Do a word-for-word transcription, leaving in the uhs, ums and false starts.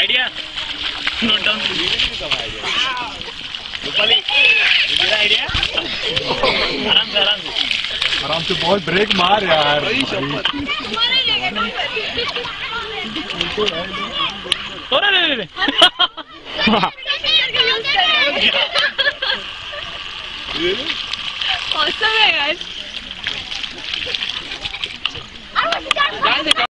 Idea note down idea. आराम से आराम से आराम से बहुत ब्रेक मार यार। Awesome है guys।